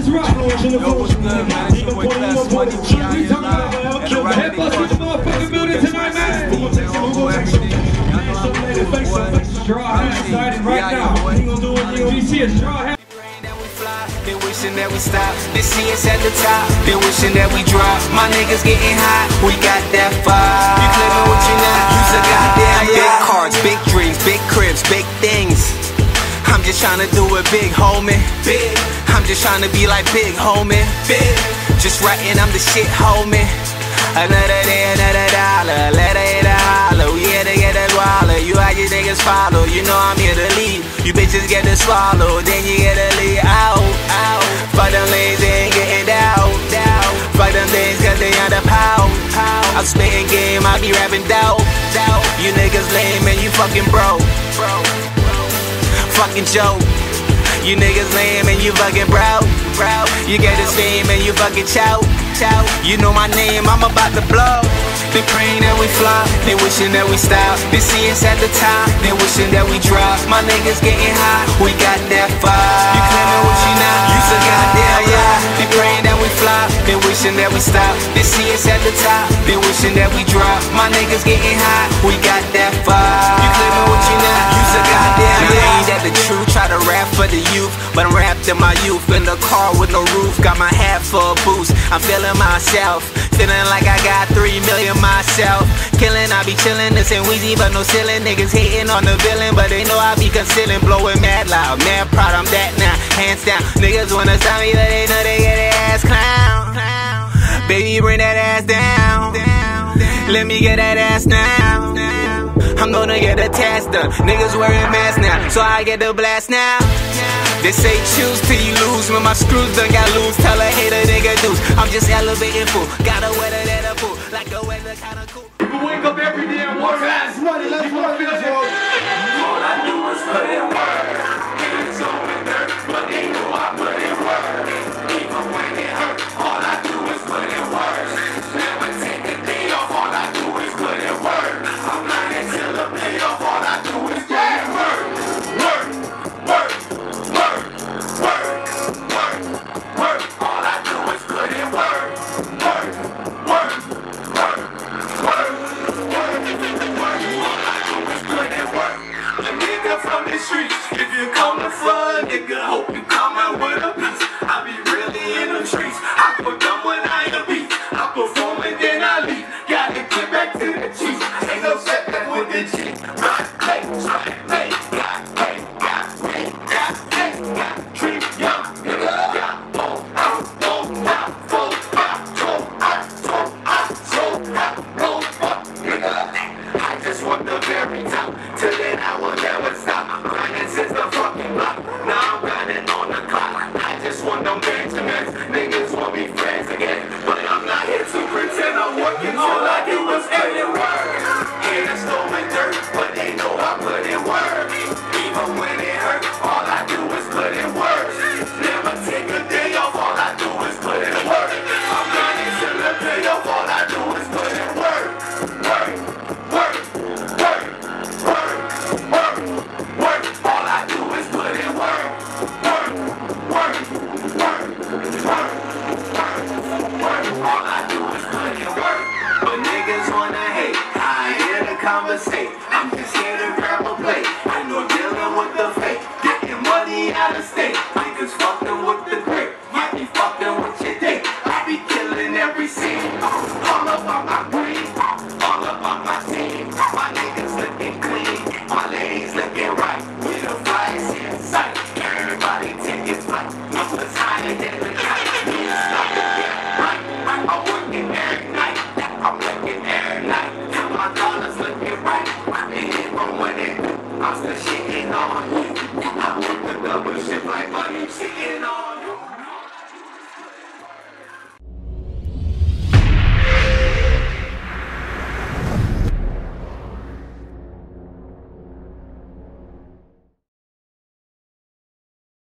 That's right. Yo, what's good, man? It's your boy Klass Money. We out here live. And the right Head bust with the motherfucking building tonight, man. We're gonna take some straw hat starting right now. We gonna do it. You see a straw hat. Been wishing that we stop. They see us at the top. Been wishing that we drop. My niggas getting hot. We got that fire. You claiming what you not? Use a goddamn big cars, big dreams, big cribs, big things. I'm just trying to do it big, homie. Big. I'm just trying to be like big, homie. Big. Just writing, I'm the shit, homie. Another day, another dollar. Let it holler. We here to get that wallet. You how you niggas follow. You know I'm here to lead. You bitches get to swallow. Then you get to lead out. Fuck them lanes, they ain't getting down. Fuck them things cause they under pow. I'm spitting game, I be rapping doubt. You niggas lame and you fucking broke. Fucking joke. You niggas lame and you fucking broke. You get this fame and you fucking chow. You know my name, I'm about to blow. They praying that we fly, they wishing that we stop. They see us at the top, they wishing that we drop. My niggas getting hot, we got that fire. You claiming what you not, you so goddamn lie. They praying that we fly, they wishing that we stop. They see us at the top, they wishing that we drop. My niggas getting hot, we got that fire. You claiming what you not, you so goddamn lie. Ain't that the truth? Try to rap for the youth, but I'm wrapped in my youth. In the car with no roof, got my hat for a boost. I'm feeling myself, feeling like I got 3 million myself. Killing, I be chilling, this ain't Weezy but no ceiling. Niggas hating on the villain, but they know I be concealing. Blowing mad loud, mad proud, I'm that now, hands down. Niggas wanna tell me that they know they get their ass clown. Baby, bring that ass down. Let me get that ass now. I'm gonna get a test done. Niggas wearing masks now, so I get the blast now. They say choose till you lose. When my screws done got loose, tell a hater nigga deuce. I'm just elevating fool. Gotta weather that a fool. Like the weather kinda cool. People wake up every day and work. Klass Money, let's work this road. All I do is put in work. It's over dirt, but they know I put in work. Even when it hurt, all I do is put in work. Never take a day off, all I do is put in work. I'm not until the payoff, all I do is put in work. All I do is put in work. A nigga from the streets, if you come to front, nigga, hope you come out with a piece. I be really in them streets, I put them when I ain't a beat. I perform and then I leave, gotta get back to the chief. Ain't no setback with the chief. Got treat young nigga, I just want the very top, till then I will never stop. Grinding since the fucking block, now I'm grinding on the clock. I just want them Benjamins, niggas want me friends again. But I'm not here to pretend I'm working, all I do is put in work. Here to stolen dirt, but they know I put in work. Even when it hurt, all I do is put in work. Never take a day off, all I do is put in work. I'm grinding till the payoff, all I do is put in work. All I do is put in work.